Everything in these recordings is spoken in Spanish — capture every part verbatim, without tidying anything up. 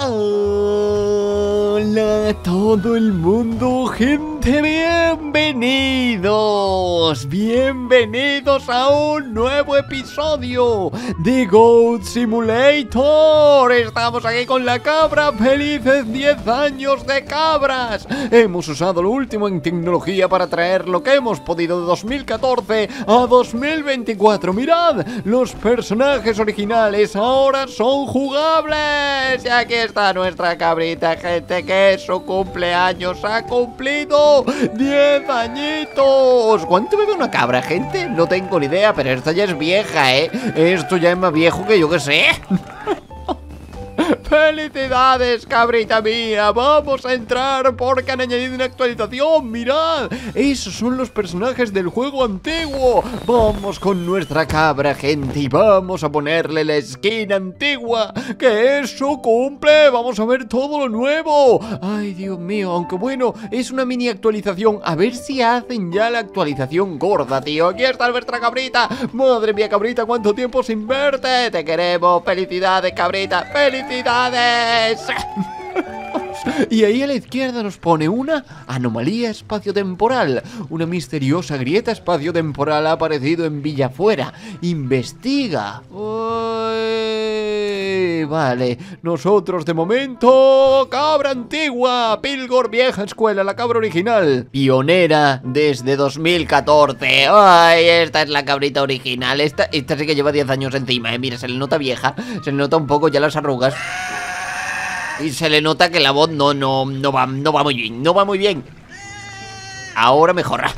Hola a todo el mundo, gente, bienvenidos, bienvenidos a un nuevo episodio de Goat Simulator. Estamos aquí con la cabra, felices diez años de cabras. Hemos usado lo último en tecnología para traer lo que hemos podido de dos mil catorce a dos mil veinticuatro. Mirad, los personajes originales ahora son jugables. Y aquí está nuestra cabrita, gente, que su cumpleaños ha cumplido diez añitos. ¿Cuánto bebe una cabra, gente? No tengo ni idea, pero esta ya es vieja, ¿eh? Esto ya es más viejo que yo que sé. ¡Felicidades, cabrita mía! Vamos a entrar porque han añadido una actualización. ¡Mirad! Esos son los personajes del juego antiguo. Vamos con nuestra cabra, gente, y vamos a ponerle la skin antigua, que es su cumple. Vamos a ver todo lo nuevo. ¡Ay, Dios mío! Aunque bueno, es una mini actualización. A ver si hacen ya la actualización gorda, tío. Aquí está nuestra cabrita. Madre mía, cabrita, cuánto tiempo sin verte. Te queremos. ¡Felicidades, cabrita! ¡Felicidades! Y ahí a la izquierda nos pone una anomalía espaciotemporal. Una misteriosa grieta espaciotemporal ha aparecido en Villafuera. Investiga. Uy, vale, nosotros de momento, cabra antigua, Pilgor vieja escuela, la cabra original, pionera desde dos mil catorce. Ay, esta es la cabrita original. Esta, esta sí que lleva diez años encima, eh. Mira, se le nota vieja, se le nota un poco ya las arrugas. Y se le nota que la voz no, no, no va, no va muy bien, no va muy bien. Ahora mejora.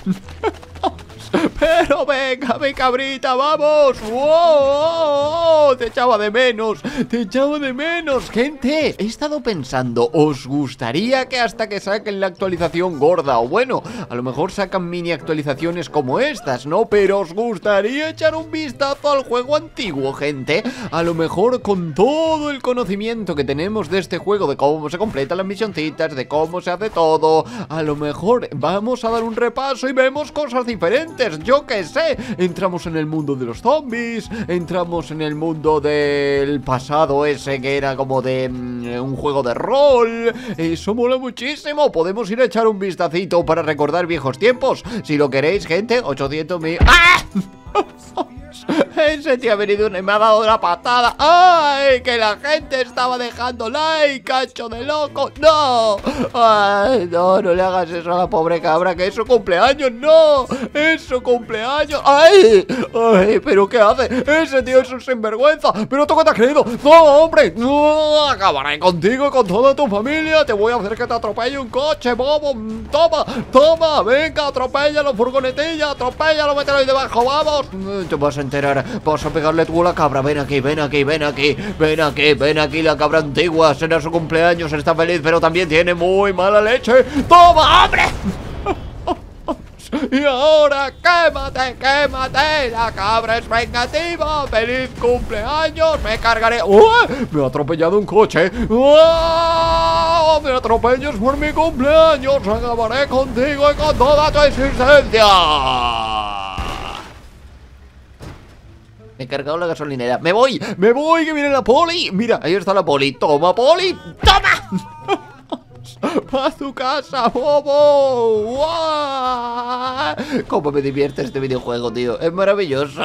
Pero venga, mi cabrita, vamos. ¡Wow! Te echaba de menos, te echaba de menos, gente. He estado pensando, ¿os gustaría que hasta que saquen la actualización gorda? O bueno, a lo mejor sacan mini actualizaciones como estas, ¿no? Pero ¿os gustaría echar un vistazo al juego antiguo, gente? A lo mejor con todo el conocimiento que tenemos de este juego, de cómo se completan las misioncitas, de cómo se hace todo, a lo mejor vamos a dar un repaso y vemos cosas diferentes. Yo qué sé, entramos en el mundo de los zombies, entramos en el mundo del pasado ese que era como de mm, un juego de rol. Eso mola muchísimo. Podemos ir a echar un vistacito para recordar viejos tiempos. Si lo queréis, gente, ochocientos mil... ¡Ah! Ese tío ha venido y me ha dado una patada. ¡Ay! Que la gente estaba dejando like, cacho de loco. ¡No! ¡Ay! No, no le hagas eso a la pobre cabra, que es su cumpleaños. ¡No! ¡Es su cumpleaños! ¡Ay! ¡Ay! ¿Pero qué hace? Ese tío es un sinvergüenza. ¿Pero tú qué te has creído? ¡No, hombre! ¡No! Acabaré contigo y con toda tu familia. Te voy a hacer que te atropelle un coche, bobo. ¡Toma! ¡Toma! ¡Venga, atropéllalo, furgonetilla! ¡Atropéllalo, mételo ahí debajo! ¡Vamos! Te vas a enterar. Vas a pegarle tú a la cabra. Ven aquí, ven aquí, ven aquí. Ven aquí, ven aquí, la cabra antigua. Será su cumpleaños, está feliz, pero también tiene muy mala leche. ¡Toma, hombre! Y ahora, quémate, quémate. La cabra es vengativa. ¡Feliz cumpleaños! Me cargaré. ¡Uh! Me ha atropellado un coche. ¡Uh! ¡Me atropellas por mi cumpleaños! Acabaré contigo y con toda tu existencia. Me he cargado la gasolinera. ¡Me voy! ¡Me voy! ¡Que viene la poli! Mira, ahí está la poli. ¡Toma, poli! ¡Toma! ¡A tu casa, bobo! ¡Wow! ¡Cómo me divierte este videojuego, tío! ¡Es maravilloso!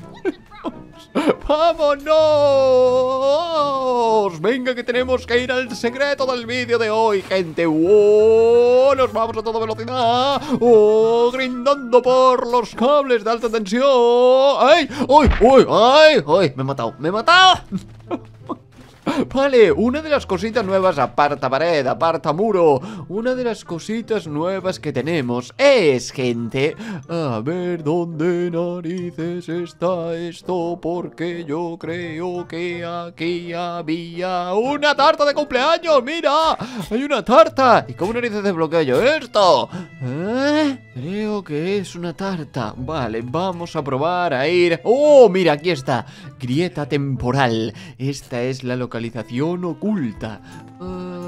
¡Vámonos! Venga, que tenemos que ir al secreto del vídeo de hoy, gente. ¡Oh! Nos vamos a toda velocidad. ¡Oh! Grindando por los cables de alta tensión. ¡Ay! ¡Uy! ¡Uy! ¡Ay! ¡Ay! Me he matado, me he matado. Vale, una de las cositas nuevas, aparta pared, aparta muro. Una de las cositas nuevas que tenemos es, gente, a ver dónde narices está esto, porque yo creo que aquí había una tarta de cumpleaños. ¡Mira! Hay una tarta. ¿Y cómo narices desbloqueo yo esto? ¿Eh? Creo que es una tarta. Vale, vamos a probar a ir. ¡Oh! Mira, aquí está. Grieta temporal. Esta es la localización oculta. Uh,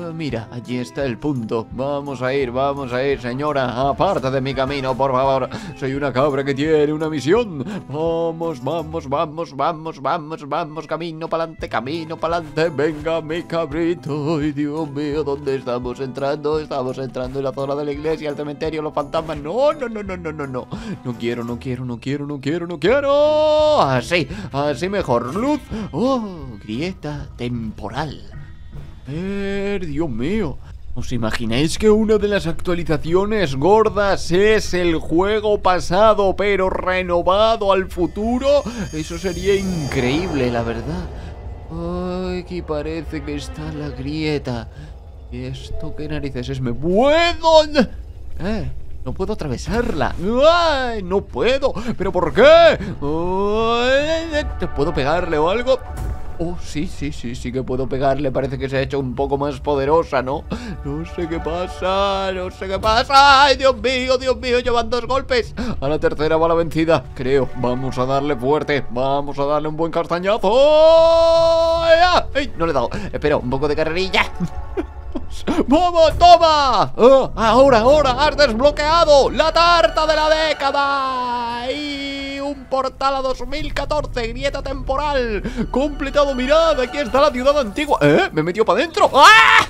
Uh, mira, allí está el punto. Vamos a ir, vamos a ir, señora. Aparta de mi camino, por favor. Soy una cabra que tiene una misión. Vamos, vamos, vamos, vamos, vamos, vamos. Camino pa'lante, camino pa'lante. Venga, mi cabrito. Ay, Dios mío, ¿dónde estamos entrando? Estamos entrando en la zona de la iglesia, el cementerio, los fantasmas. No, no, no, no, no, no, no. No quiero, no quiero, no quiero, no quiero, no quiero. Así, así mejor. Luz. Oh, grieta temporal. Eh, Dios mío. ¿Os imagináis que una de las actualizaciones gordas es el juego pasado pero renovado al futuro? Eso sería increíble, la verdad. Ay, que parece que está la grieta. ¿Y esto qué narices es? ¿Me puedo? Eh, no puedo atravesarla. ¡Ay, no puedo! ¿Pero por qué? Ay, ¿te puedo pegarle o algo? Oh, sí, sí, sí, sí que puedo pegarle. Parece que se ha hecho un poco más poderosa, ¿no? No sé qué pasa, no sé qué pasa. ¡Ay, Dios mío, Dios mío! Llevan dos golpes. A la tercera va la vencida, creo. Vamos a darle fuerte. Vamos a darle un buen castañazo. ¡Ay! No le he dado. Espera, un poco de carrerilla. ¡Vamos, toma! Oh, ahora, ahora, has desbloqueado la tarta de la década. Y un portal a dos mil catorce, grieta temporal completado. Mirad, aquí está la ciudad antigua. ¿Eh? Me metió para adentro. ¡Ah!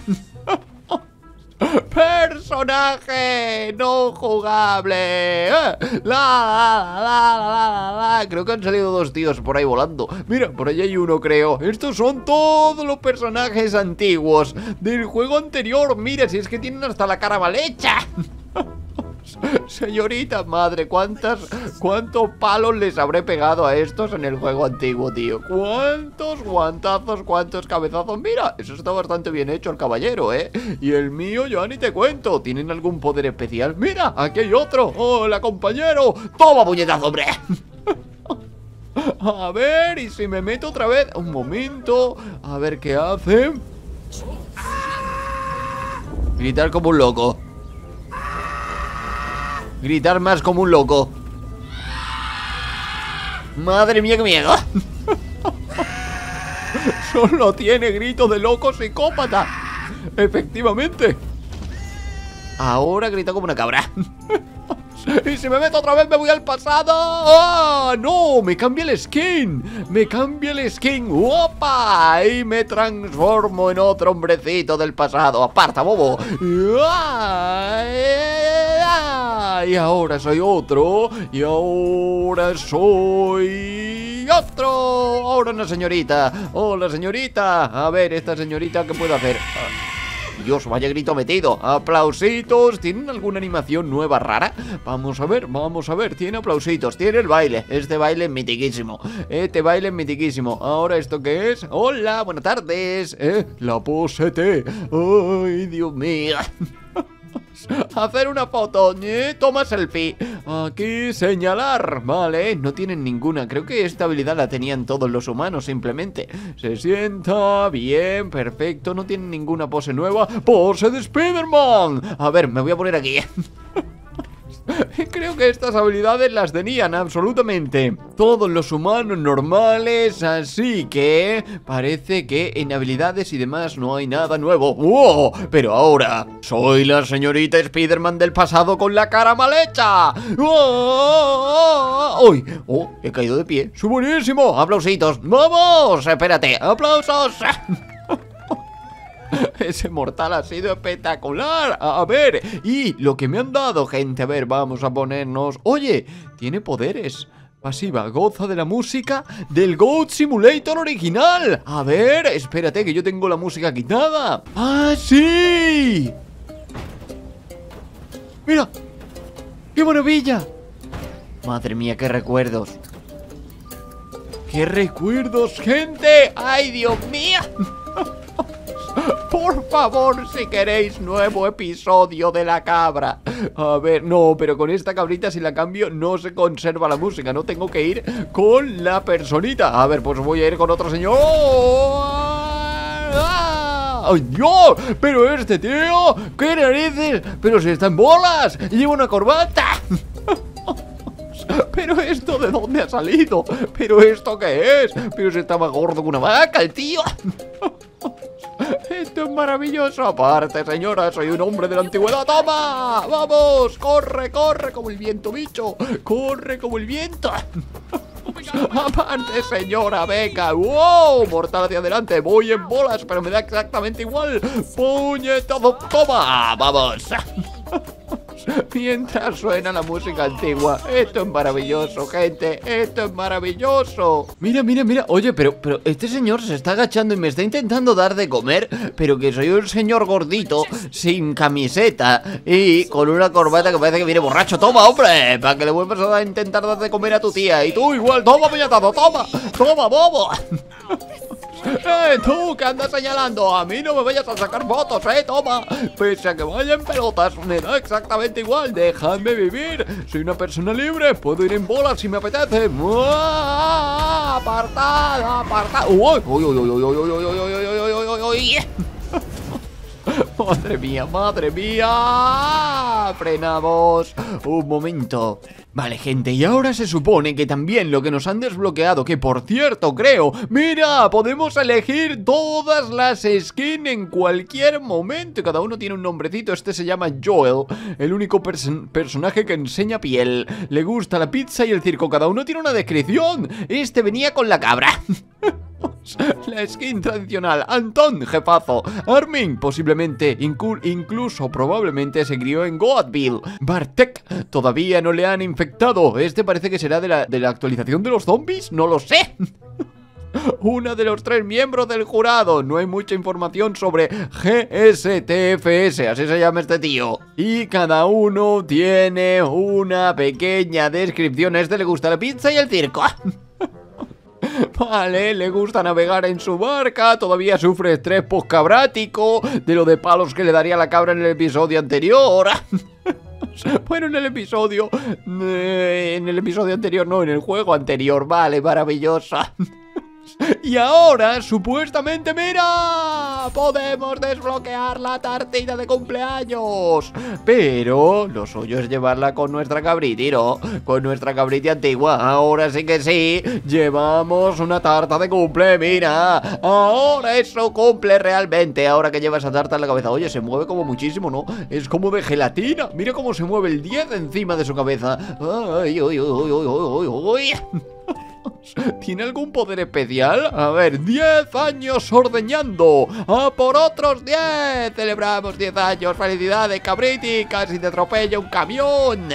Personaje no jugable. La, la, la, la, la, la. Creo que han salido dos tíos por ahí volando. Mira, por allí hay uno, creo. Estos son todos los personajes antiguos del juego anterior. Mira, si es que tienen hasta la cara mal hecha. Señorita madre, ¿cuántas, cuántos palos les habré pegado a estos en el juego antiguo, tío? ¿Cuántos guantazos, cuántos cabezazos? Mira, eso está bastante bien hecho el caballero, ¿eh? Y el mío ya ni te cuento. ¿Tienen algún poder especial? Mira, aquí hay otro. Hola, compañero. Toma, puñetazo, hombre. A ver, y si me meto otra vez. Un momento, a ver qué hace. Gritar como un loco. Gritar más como un loco. Madre mía, qué miedo. Solo tiene grito de loco psicópata. Efectivamente. Ahora grita como una cabra. Y si me meto otra vez me voy al pasado. ¡Ah! ¡No! Me cambia el skin. Me cambia el skin. ¡Opa! Y me transformo en otro hombrecito del pasado. ¡Aparta, bobo! Y ahora soy otro. Y ahora soy otro. Ahora una señorita. Hola, señorita. A ver, esta señorita, ¿qué puedo hacer? Dios, vaya grito metido. Aplausitos. ¿Tienen alguna animación nueva rara? Vamos a ver, vamos a ver. Tiene aplausitos, tiene el baile. Este baile es mitiquísimo. Este baile es mitiquísimo. Ahora, ¿esto qué es? Hola, buenas tardes. ¿Eh? La pose T. Ay, Dios mío. Hacer una foto, ¿eh? Toma selfie. Aquí señalar. Vale, no tienen ninguna. Creo que esta habilidad la tenían todos los humanos simplemente. Se sienta bien, perfecto. No tienen ninguna pose nueva. Pose de Spider-Man. A ver, me voy a poner aquí. Creo que estas habilidades las tenían absolutamente todos los humanos normales, así que parece que en habilidades y demás no hay nada nuevo. ¡Wow! Pero ahora soy la señorita Spider-Man del pasado con la cara mal hecha. ¡Oh! ¡Uy! ¡Oh! He caído de pie. ¡Soy buenísimo! ¡Aplausitos! ¡Vamos! Espérate. ¡Aplausos! Ese mortal ha sido espectacular. A ver, y lo que me han dado, gente. A ver, vamos a ponernos. Oye, tiene poderes. Pasiva, goza de la música del Goat Simulator original. A ver, espérate que yo tengo la música quitada. ¡Ah, sí! ¡Mira! ¡Qué maravilla! Madre mía, qué recuerdos. ¡Qué recuerdos, gente! ¡Ay, Dios mío! Por favor, si queréis nuevo episodio de la cabra. A ver, no, pero con esta cabrita si la cambio no se conserva la música. No tengo que ir con la personita. A ver, pues voy a ir con otro señor. ¡Ay, Dios! Pero este tío, ¿qué narices? Pero si está en bolas y lleva una corbata. ¿Pero esto de dónde ha salido? ¿Pero esto qué es? Pero si está más gordo que una vaca, el tío. Esto es maravilloso. Aparte, señora, soy un hombre de la antigüedad. ¡Toma! ¡Vamos! ¡Corre, corre como el viento, bicho! ¡Corre como el viento! Aparte, señora, venga. ¡Wow! Mortal hacia adelante. Voy en bolas, pero me da exactamente igual. ¡Puñetazo! ¡Toma! ¡Vamos! Mientras suena la música antigua. Esto es maravilloso, gente. Esto es maravilloso. Mira, mira, mira. Oye, pero, pero este señor se está agachando y me está intentando dar de comer. Pero que soy un señor gordito, sin camiseta y con una corbata que parece que viene borracho. Toma, hombre, para que le vuelvas a intentar dar de comer a tu tía. Y tú igual, toma, puñetazo, toma. Toma, bobo. ¡Eh, tú! ¿Qué andas señalando? A mí no me vayas a sacar fotos, ¡eh! ¡Toma! Pese a que vayan pelotas, me da exactamente igual. ¡Déjame vivir! Soy una persona libre. Puedo ir en bola si me apetece. ¡Muah! ¡Apartada! ¡Apartada! ¡Uy! ¡Uy, uy, uy, uy, uy, uy, uy, uy, uy, uy, uy, uy! ¡Madre mía, madre mía! Frenamos un momento. Vale, gente, y ahora se supone que también lo que nos han desbloqueado, que por cierto creo, mira, podemos elegir todas las skins en cualquier momento. Cada uno tiene un nombrecito. Este se llama Joel, el único pers- personaje que enseña piel. Le gusta la pizza y el circo. Cada uno tiene una descripción. Este venía con la cabra. La skin tradicional. Anton, jefazo. Armin, posiblemente, inclu incluso probablemente se crió en Goatville. Bartek, todavía no le han infectado. Este parece que será de la, de la actualización de los zombies. No lo sé. Una de los tres miembros del jurado. No hay mucha información sobre G S T F S, así se llama este tío. Y cada uno tiene una pequeña descripción. Este le gusta la pizza y el circo. Vale, le gusta navegar en su barca. Todavía sufre estrés postcabrático de lo de palos que le daría la cabra en el episodio anterior. Bueno, en el episodio eh, En el episodio anterior, no, en el juego anterior. Vale, maravillosa. Y ahora, supuestamente, mira, podemos desbloquear la tartita de cumpleaños. Pero lo suyo es llevarla con nuestra cabriti, ¿no? Con nuestra cabriti antigua. Ahora sí que sí, llevamos una tarta de cumple, mira. Ahora eso cumple realmente. Ahora que lleva esa tarta en la cabeza. Oye, se mueve como muchísimo, ¿no? Es como de gelatina. Mira cómo se mueve el diez encima de su cabeza. Ay, uy, uy, uy, uy, uy, uy. ¿Tiene algún poder especial? A ver, diez años ordeñando. ¡A por otros diez! Celebramos diez años. ¡Felicidades, cabriti! Casi te atropella un camión.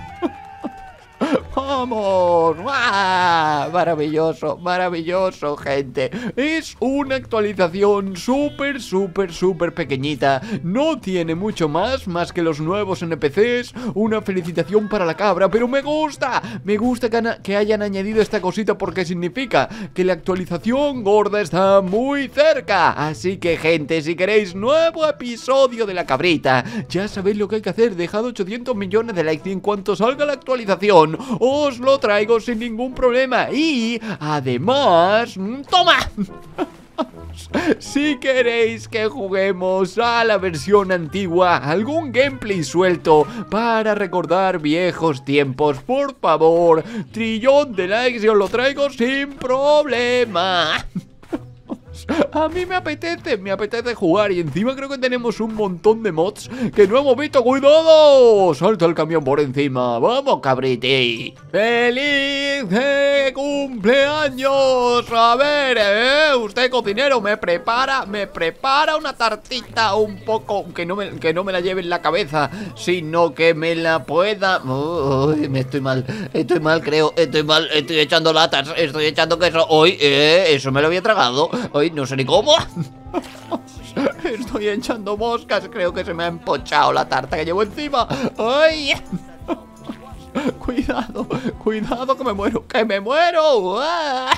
¡Vamos! ¡Ah! Maravilloso, maravilloso, gente. Es una actualización súper, súper, súper pequeñita. No tiene mucho más, más que los nuevos N P Cs. Una felicitación para la cabra, pero me gusta. Me gusta que, que hayan añadido esta cosita porque significa que la actualización gorda está muy cerca. Así que, gente, si queréis nuevo episodio de la cabrita, ya sabéis lo que hay que hacer. Dejad ochocientos millones de likes y en cuanto salga la actualización os lo traigo sin ningún problema. Y además, ¡toma! Si queréis que juguemos a la versión antigua, algún gameplay suelto para recordar viejos tiempos, por favor, trillón de likes y os lo traigo sin problema. A mí me apetece, me apetece jugar. Y encima creo que tenemos un montón de mods que no hemos visto. ¡Cuidado! Salta el camión por encima. ¡Vamos, cabriti! ¡Feliz cumpleaños! A ver, eh, usted cocinero, me prepara Me prepara una tartita un poco Que no me, que no me la lleve en la cabeza, sino que me la pueda... Uy, me estoy mal, estoy mal, creo Estoy mal, estoy echando latas, estoy echando queso. Hoy, eh, eso me lo había tragado. Hoy no sé ni cómo. Estoy echando moscas. Creo que se me ha empochado la tarta que llevo encima. ¡Ay! Cuidado, cuidado que me muero, que me muero. ¡Ah!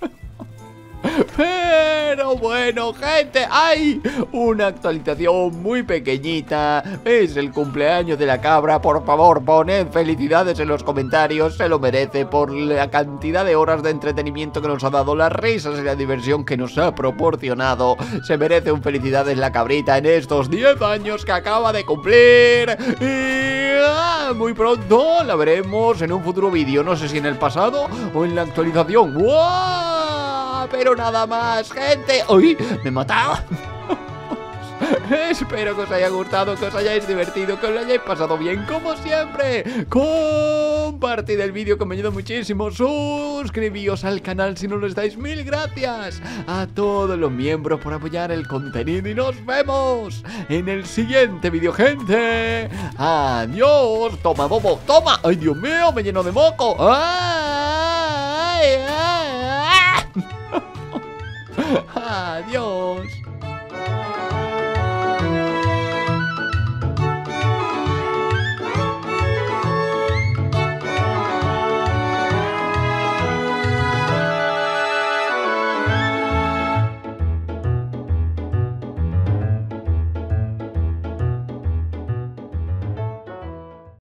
Pero bueno, gente, hay una actualización muy pequeñita. Es el cumpleaños de la cabra. Por favor, poned felicidades en los comentarios. Se lo merece por la cantidad de horas de entretenimiento que nos ha dado, las risas y la diversión que nos ha proporcionado. Se merece un felicidades la cabrita en estos diez años que acaba de cumplir. Y ah, muy pronto la veremos en un futuro vídeo. No sé si en el pasado o en la actualización. ¡Wow! Pero nada más, gente. ¡Uy! Me he matado. Espero que os haya gustado, que os hayáis divertido, que os lo hayáis pasado bien, como siempre. Compartid el vídeo, que me ayuda muchísimo. Suscribíos al canal si no lo estáis. Mil gracias a todos los miembros por apoyar el contenido. Y nos vemos en el siguiente vídeo, gente. Adiós. Toma, bobo, toma. Ay, Dios mío, me lleno de moco. Ay, ay, ay. Adiós.